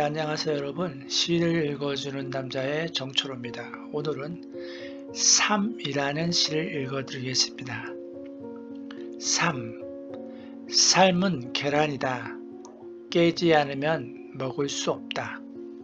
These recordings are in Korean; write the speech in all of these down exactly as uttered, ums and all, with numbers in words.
안녕하세요 여러분. 시를 읽어주는 남자의 정초로입니다. 오늘은 삶이라는 시를 읽어드리겠습니다. 삶. 삶은 계란이다. 깨지 않으면 먹을 수 없다.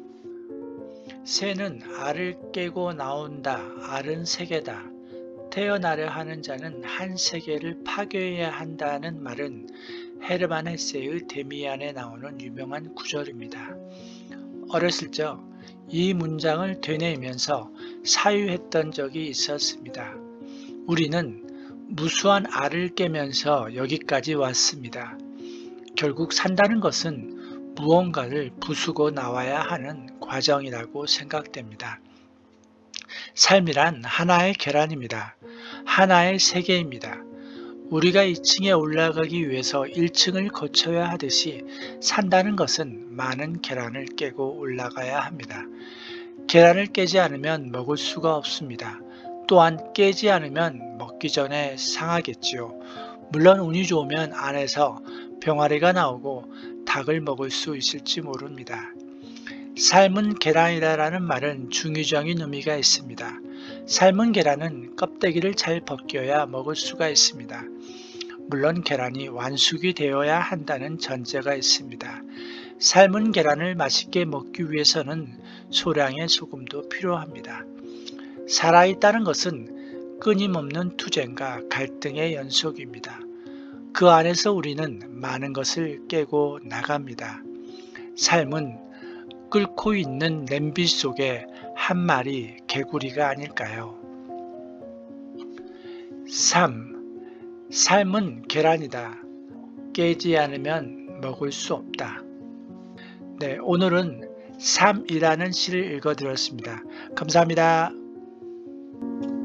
새는 알을 깨고 나온다. 알은 세계다. 태어나려 하는 자는 한 세계를 파괴해야 한다는 말은 헤르만 헤세의 데미안에 나오는 유명한 구절입니다. 어렸을 적 이 문장을 되뇌이면서 사유했던 적이 있었습니다. 우리는 무수한 알을 깨면서 여기까지 왔습니다. 결국 산다는 것은 무언가를 부수고 나와야 하는 과정이라고 생각됩니다. 삶이란 하나의 계란입니다. 하나의 세계입니다. 우리가 이 층에 올라가기 위해서 일 층을 거쳐야 하듯이 산다는 것은 많은 계란을 깨고 올라가야 합니다. 계란을 깨지 않으면 먹을 수가 없습니다. 또한 깨지 않으면 먹기 전에 상하겠지요. 물론 운이 좋으면 안에서 병아리가 나오고 닭을 먹을 수 있을지 모릅니다. 삶은 계란이다라는 말은 중의적인 의미가 있습니다. 삶은 계란은 껍데기를 잘 벗겨야 먹을 수가 있습니다. 물론 계란이 완숙이 되어야 한다는 전제가 있습니다. 삶은 계란을 맛있게 먹기 위해서는 소량의 소금도 필요합니다. 살아있다는 것은 끊임없는 투쟁과 갈등의 연속입니다. 그 안에서 우리는 많은 것을 깨고 나갑니다. 삶은 끓고 있는 냄비 속에 한 마리 개구리가 아닐까요? 삶. 삶은 계란이다. 깨지 않으면 먹을 수 없다. 네, 오늘은 삶이라는 시를 읽어드렸습니다. 감사합니다.